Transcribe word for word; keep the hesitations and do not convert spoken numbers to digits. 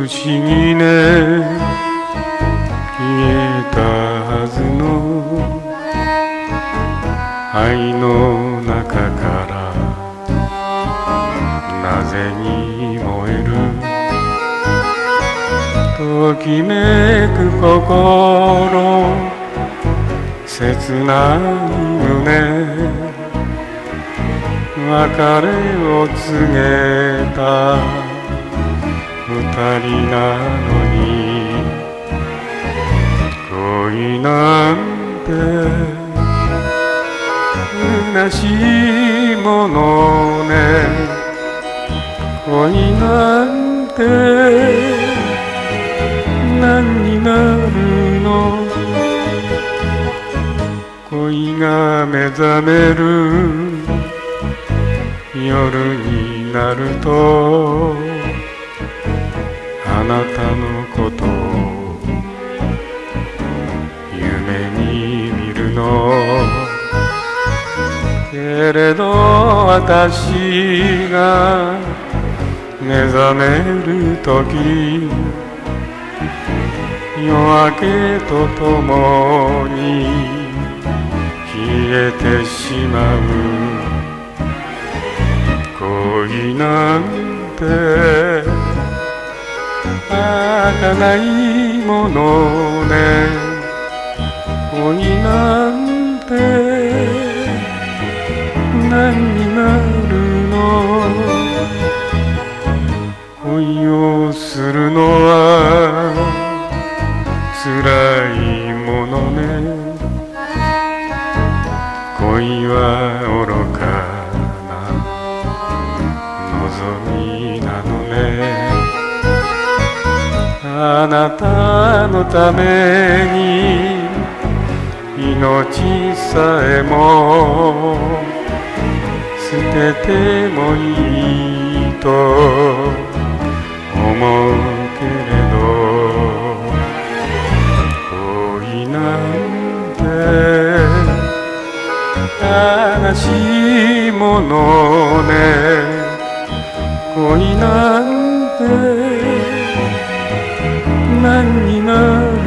不思議ね消えたはずの愛の中からなぜに燃えるときめく心切ない胸別れを告げた二人なのに恋なんて虚しいものね恋なんて何になるの恋が目覚める夜になるとあなたのことを夢に見るのけれど私が目覚めるとき夜明けとともに消えてしまう恋なんて儚いものね恋なんて何になるの恋をするのは辛いものね恋は愚か望みなのねあなたのために命さえも捨ててもいいと思うけれど恋なんて悲しいものね恋なんて何になる